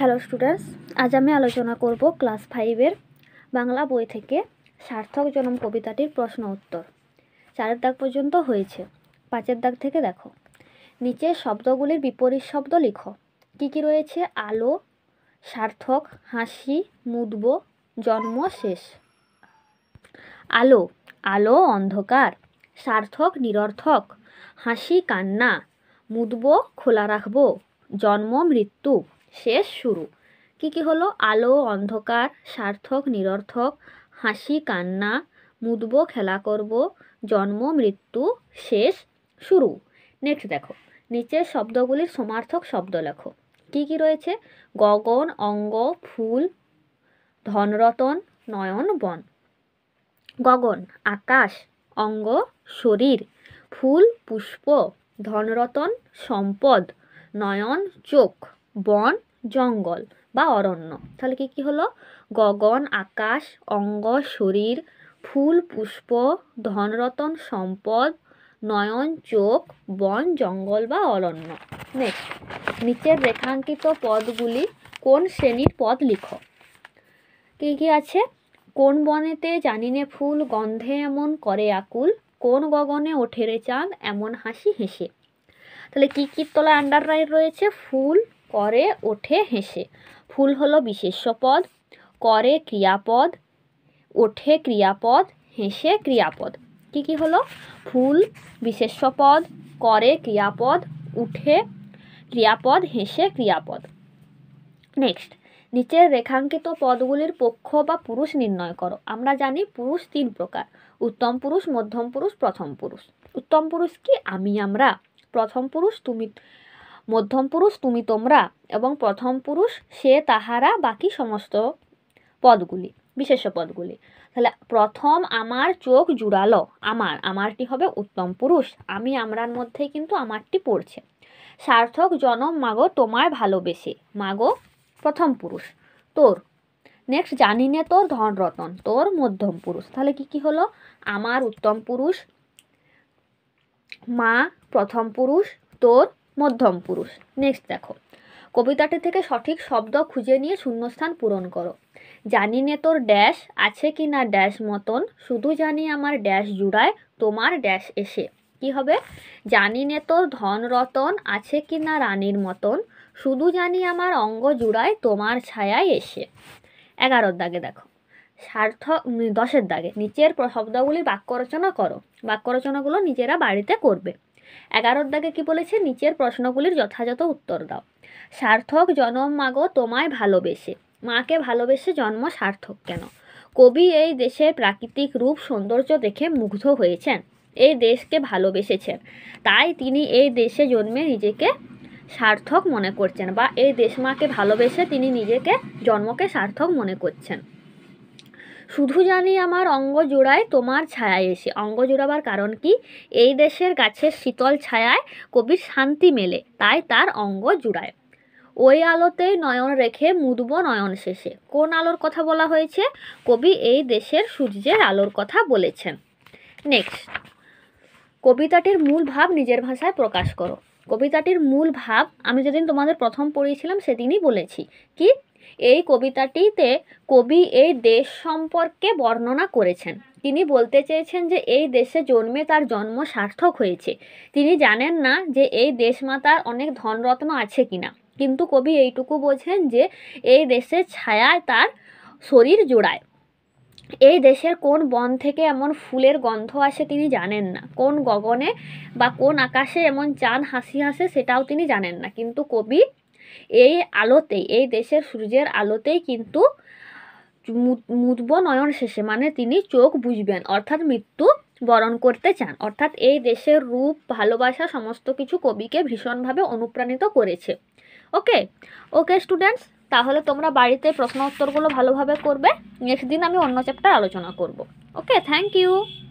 Hello students, আজ আমি আলোচনা করব ক্লাস 5-এর বাংলা বই থেকে সার্থক জনম কবিতাটির প্রশ্ন উত্তর। 4 দাগ পর্যন্ত হয়েছে। 5 দাগ থেকে দেখো, নিচে শব্দগুলির বিপরীত শব্দ লিখো। কি কি রয়েছে? আলো, সার্থক, হাসি, মুদব, জন্ম, শেষ। আলো, আলো অন্ধকার, সার্থক নিরর্থক, হাসি কান্না, মুদব খোলা রাখবো, জন্ম মৃত্যু, শেষ শুরু। কি কি হলো? আলো অন্ধকার, সার্থক নিরর্থক, হাসি কান্না, মুদব খেলা করব, জন্ম মৃত্যু, শেষ শুরু। নেক্সট দেখো, নিচের শব্দগুলির সমার্থক শব্দ লেখো। কি কি রয়েছে? গগন অঙ্গ, ফুল, ধনরতন, নয়ন বন। গগন আকাশ, অঙ্গ শরীর, ফুল পুষ্প, ধনরতন সম্পদ, নয়ন চোখ, বন জঙ্গল বা অরণ্য। তাহলে কি কি হলো? গগন আকাশ, অঙ্গ শরীর, ফুল পুষ্প, ধনরতন সম্পদ, নয়ন চোখ, বন জঙ্গল বা অরণ্য। নেক্সট, নিচের রেখাঙ্কিত পদগুলি কোন শ্রেণীর পদ লিখো। কি কি আছে? কোন বনেতে জানিনে ফুল, গন্ধে এমন করে আকুল, কোন গগনে ওঠে রে চাঁদ, এমন হাসি হেসে। তাহলে কি কি তলায় আন্ডারলাইন রয়েছে? ফুল, করে, ওঠে, হেসে। ফুল হলো বিশেষ্য পদ, করে ক্রিয়াপদ, ওঠে ক্রিয়াপদ, হেসে ক্রিয়াপদ। কি কি হলো? ফুল বিশেষ্য পদ, করে ক্রিয়াপদ, উঠে ক্রিয়াপদ, হেসে ক্রিয়াপদ। নেক্সট, নিচের রেখাঙ্কিত পদগুলির পক্ষ বা পুরুষ নির্ণয় করো। আমরা জানি পুরুষ 3 প্রকার: উত্তম পুরুষ, মধ্যম পুরুষ, প্রথম পুরুষ। উত্তম পুরুষ কি? আমি আমরা। প্রথম পুরুষ তুমি, মধ্যম পুরুষ তুমি তোমরা, এবং প্রথম পুরুষ সে তাহারা, বাকি সমস্ত পদগুলি বিশেষ্য পদগুলি। তাহলে প্রথম আমার চোখ জুড়ালো, আমারটি হবে উত্তম পুরুষ। আমি আমরার মধ্যেই কিন্তু আমারটি পড়ছে। সার্থক জনম মাগো তোমায় ভালোবেসে, মাগো প্রথম পুরুষ। তোর। নেক্সট, জানিনে তোর ধনরতন, তোর মধ্যম পুরুষ। তাহলে কি কি হলো? আমার উত্তম পুরুষ, মা প্রথম পুরুষ, তোর মধ্যম পুরুষ। নেক্সট দেখো, কবিতাটি থেকে সঠিক শব্দ খুঁজে নিয়ে শূন্যস্থান পূরণ করো। জানিনে তোর ড্যাশ আছে কি না ড্যাশ মতন, শুধু জানি আমার ড্যাশ জুড়ায় তোমার ড্যাশ এসে। কি হবে? জানিনে তোর ধনরতন আছে কি না রানীর মতন, শুধু জানি আমার অঙ্গ জুড়ায় তোমার ছায়ায় এসে। 11 দাগে দেখো, সার্থক 10 দাগে নিচের শব্দগুলি বাক্য রচনা করো। বাক্য রচনাগুলো নিজেরা বাড়িতে করবে। 11 দাগে কি বলেছে? নিচের প্রশ্নগুলির যথাযথ উত্তর দাও। সার্থক জনম মাগো তোমায় ভালোবেসে, মাকে ভালোবেসে জন্ম সার্থক কেন? কবি এই দেশের প্রাকৃতিক রূপ সৌন্দর্য দেখে মুগ্ধ হয়েছেন, এই দেশকে ভালোবেসেছেন, তাই তিনি এই দেশে জন্মে নিজেকে সার্থক মনে করছেন, বা এই দেশমাকে ভালোবেসে তিনি নিজেকে জন্মকে সার্থক মনে করছেন। শুধু জানি আমার অঙ্গ জোড়ায় তোমার ছায়ায় এসে। অঙ্গ জোড়াবার কারণ কি? এই দেশের গাছের শীতল ছায়ায় কবির শান্তি মেলে, তাই তার অঙ্গ জুড়ায়। ওই আলোতেই নয়ন রেখে মুদব নয়ন শেষে। কোন আলোর কথা বলা হয়েছে? কবি এই দেশের সূর্যের আলোর কথা বলেছেন। নেক্সট, কবিতাটির মূল ভাব নিজের ভাষায় প্রকাশ করো। কবিতাটির মূল ভাব আমি যেদিন তোমাদের প্রথম পড়িয়েছিলাম সেদিনই বলেছি। কি? এই কবিতাটিতে কবি এই দেশ সম্পর্কে বর্ণনা করেছেন। তিনি বলতে চেয়েছেন যে এই দেশে জন্মে তার জন্ম সার্থক হয়েছে। তিনি জানেন না যে এই দেশমাতার অনেক ধনরত্ন আছে কিনা, কিন্তু কবি এইটুকু বোঝেন যে এই দেশের ছায়ায় তার শরীর জোড়ায়। এই দেশের কোন বন থেকে এমন ফুলের গন্ধ আসে তিনি জানেন না, কোন গগনে বা কোন আকাশে এমন চাঁদ হাসি হাসে সেটাও তিনি জানেন না, কিন্তু কবি এই আলোতেই, এই দেশের সূর্যের আলোতেই কিন্তু মুদব নয়ন শেষে মানে তিনি চোখ বুঝবেন, অর্থাৎ মৃত্যু বরণ করতে চান। অর্থাৎ এই দেশের রূপ, ভালোবাসা সমস্ত কিছু কবিকে ভীষণভাবে অনুপ্রাণিত করেছে। ওকে ওকে স্টুডেন্টস, তাহলে তোমরা বাড়িতে প্রশ্ন উত্তরগুলো ভালোভাবে করবে। নেক্সট দিন আমি অন্য চ্যাপ্টার আলোচনা করব। Okay, thank you.